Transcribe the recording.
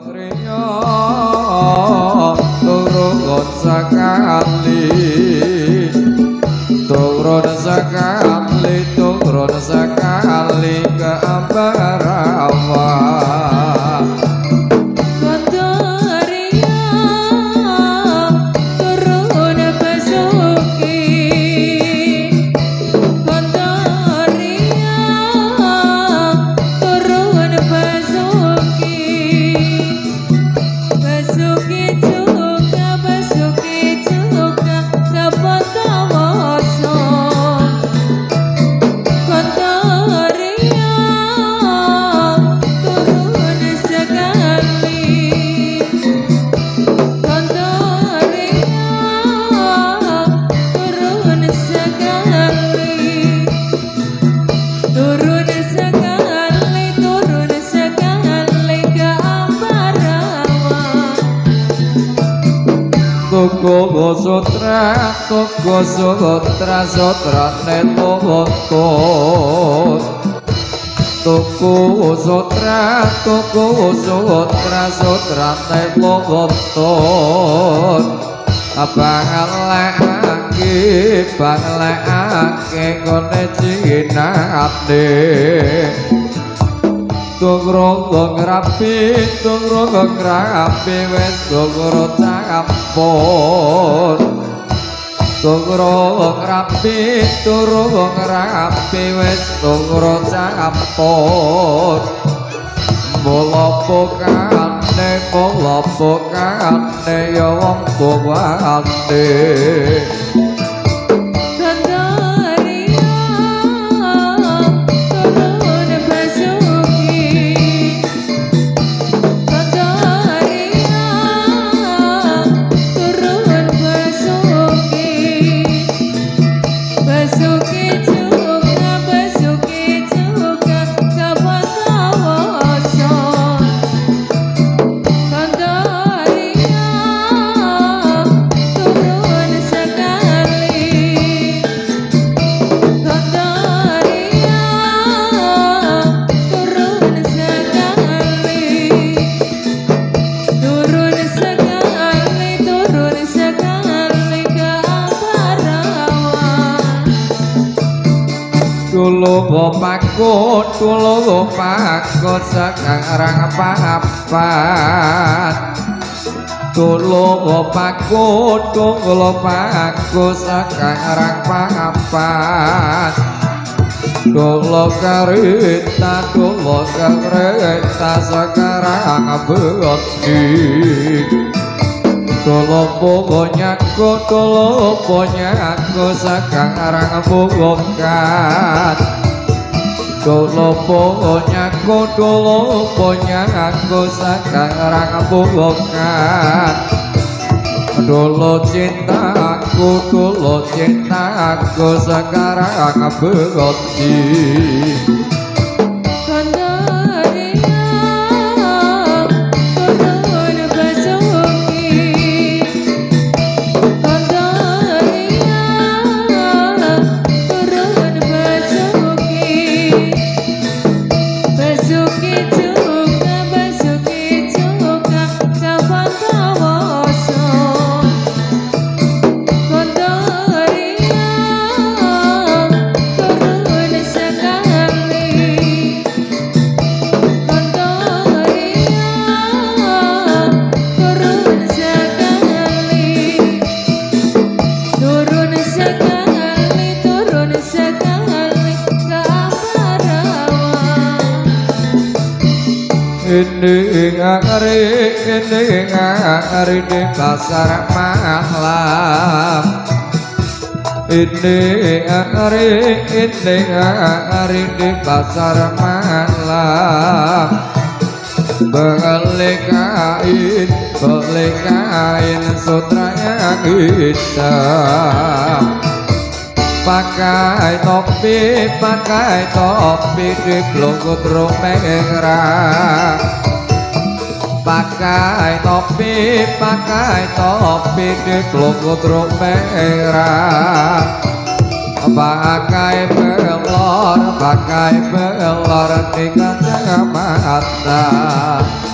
Kriya turun sekali, turun sekali ke Ambarawa. Tuku sutra sutrane tuntut. Tuku sutra sutrane tuntut. Bangleki kone jinate. Tungrung rapi wis tungrung campur. Tungrung rapi wis tungrung campur. Mula pokane ya wong tuwane. Kulo pakut sekarang papat. Kulo pakut sekarang papat. Kulo kereta sekarang beti. Kulo ponyaku sekarang bukan. Kulo ponyaku sekarang bukan. Dulu cintaku sekarang berhenti. Ini ngari di pasar malam. Ini ngari di pasar malam. Beli kain sutra yang hitam. Pakai topi di pelungkut merah. Pakai topi di pelungkut merah. Pakai pelor di kacamata.